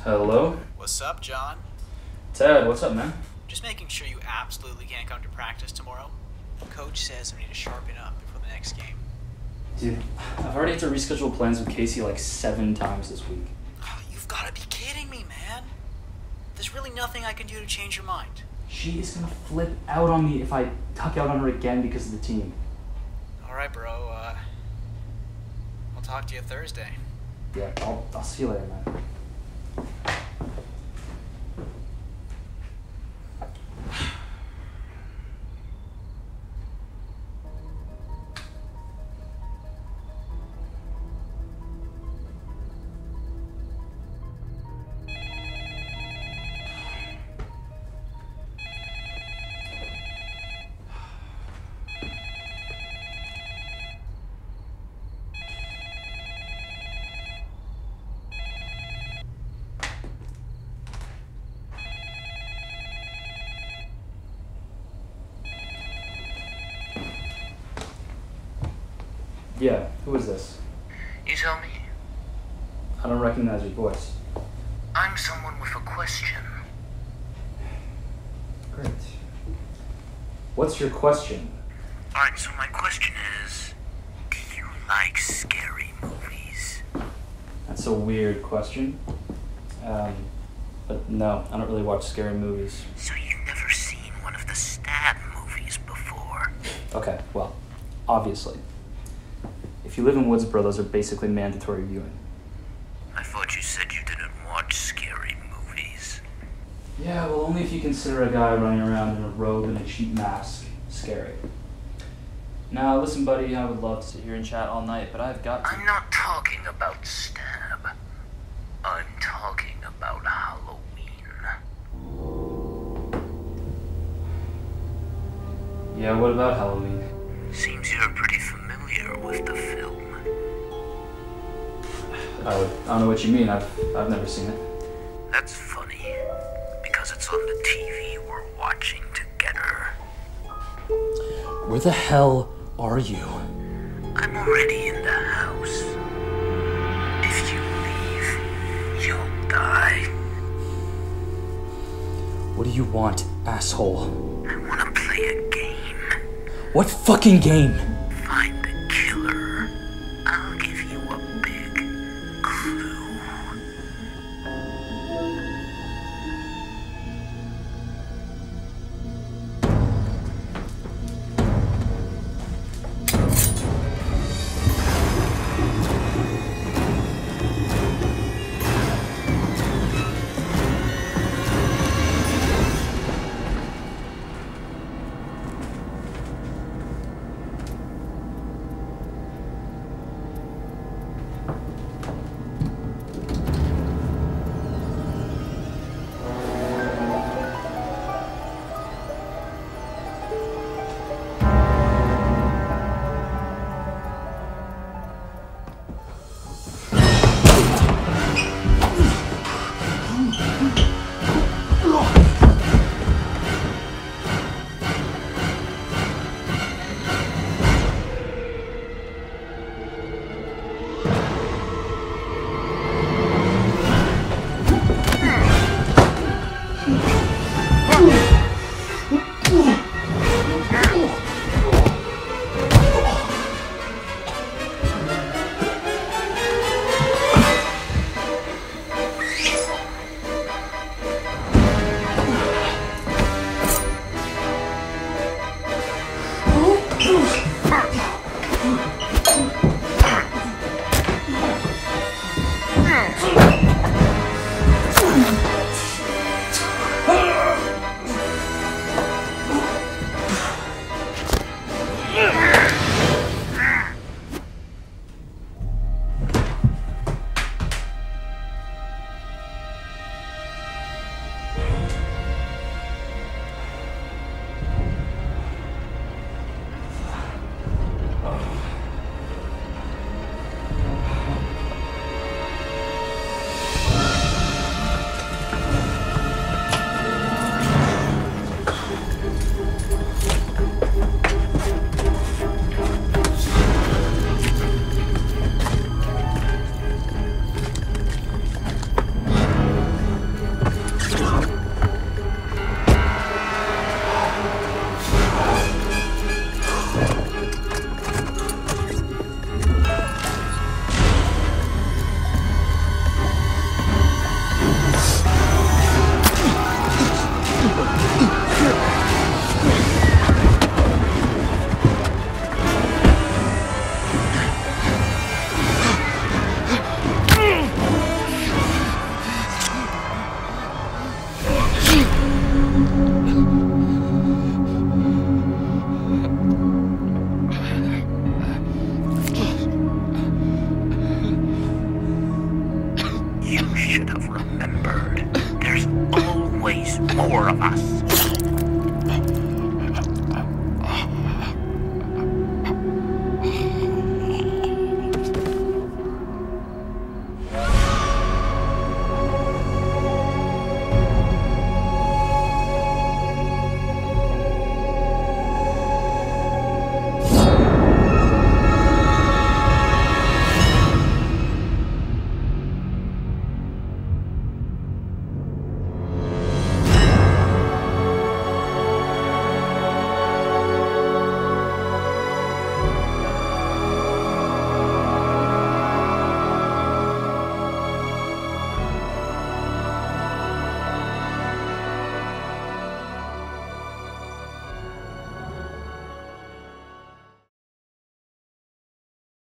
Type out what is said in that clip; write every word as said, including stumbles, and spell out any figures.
Hello? What's up, John? Ted, what's up, man? Just making sure you absolutely can't come to practice tomorrow. Coach says we need to sharpen up before the next game. Dude, I've already had to reschedule plans with Casey like seven times this week. Oh, you've got to be kidding me, man. There's really nothing I can do to change your mind. She is gonna flip out on me if I tuck out on her again because of the team. All right, bro. Uh, I'll talk to you Thursday. Yeah, I'll, I'll see you later, man. Yeah, who is this? You tell me. I don't recognize your voice. I'm someone with a question. Great. What's your question? Alright, so my question is, do you like scary movies? That's a weird question. Um, but no, I don't really watch scary movies. So you've never seen one of the stab movies before? Okay, well, obviously. If you live in Woodsboro, those are basically mandatory viewing. I thought you said you didn't watch scary movies. Yeah, well, only if you consider a guy running around in a robe and a cheap mask scary. Now, listen, buddy, I would love to sit here and chat all night, but I've got to... I'm not talking about stab. I'm talking about Halloween. Yeah, what about Halloween? Seems you're pretty familiar with the film. I, would, I don't know what you mean. I've, I've never seen it. That's funny, because it's on the T V we're watching together. Where the hell are you? I'm already in the house. If you leave, you'll die. What do you want, asshole? I want to play a game. What fucking game? Find the killer. I'll give you a big clue. of us.